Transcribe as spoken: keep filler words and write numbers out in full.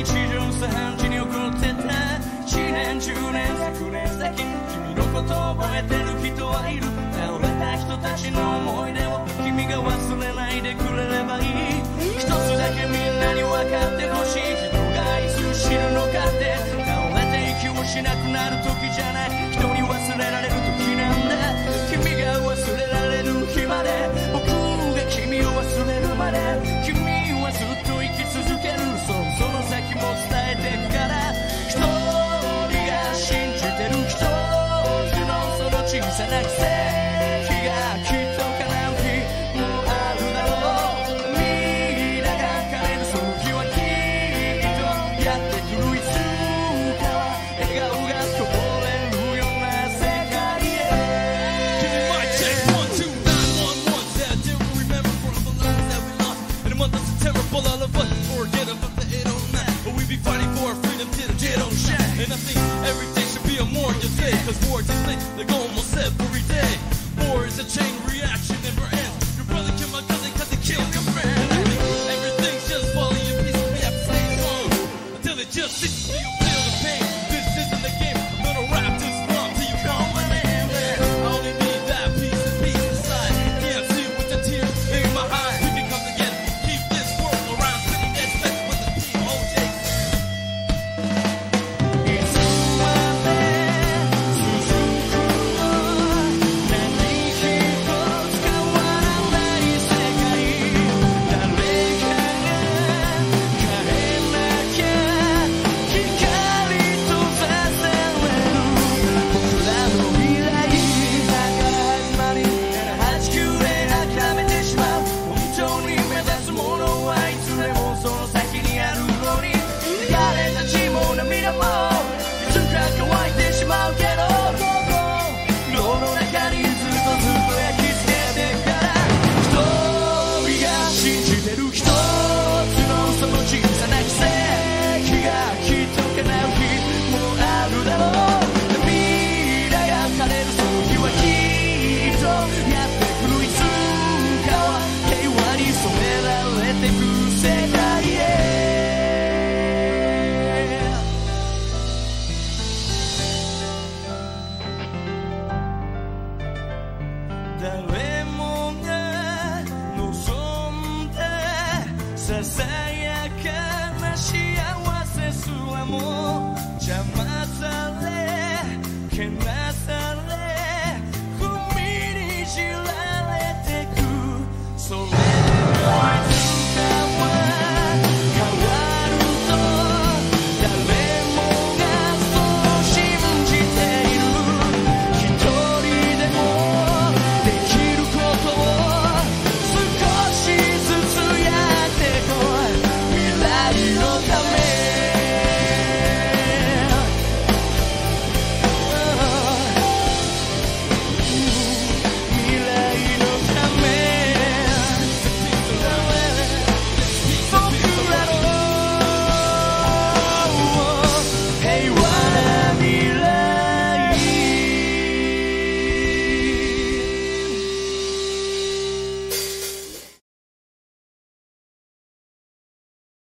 日常茶飯事に起こってたいちねんじゅうねん昨年先君のことを覚えてる人はいる倒れた人たちの思い出を君が忘れないでくれればいい一つだけみんなに分かってほしい人がいつ知るのかって倒れて息をしなくなる時じゃない人に忘れられる時なんだ君が忘れられる日まで僕が君を忘れるまで君はずっと生き続けるそうその先も伝えてくから一人が信じてる一つのその小さな奇跡がきっと叶う日もあるだろう涙が枯れるその日はきっとやってくるいつかは笑顔がこぼれるような世界へ Give me my check one two nine one one that didn't remember from the lives that we lost in the month of September but all of us forget about the eight oh nine but we be fighting for our freedom till the dead don't shine and I think every day should be a memorial day cause war is thing like almost every day war is a chain reaction never ends your brother killed my cousin cause they killed your friend and I think everything's just falling in pieces we have to stay strong until it just sits so you feel the pain this isn't the game I'm gonna rap this long till you come with me I only need that peace and peace inside can't see with the tears in my eyes we can come together keep this world around spinning that space with the team O J いつまで続くの何一つ変わらない世界誰かが変えなきゃ光とさせれる僕らの未来だから始まりはちきゅうで諦めてしまう本当に目指すものはいつでもその先にあるのに流れた血も涙もいつか乾いてしまうけど脳の中にずっとずっと焼き付けてから一人が信じてる一つのその小さな奇跡がきっと叶う日もあるだろう涙が枯れるその日はきっとやってくるいつかは平和に染められてく世界へ誰もが望んでささや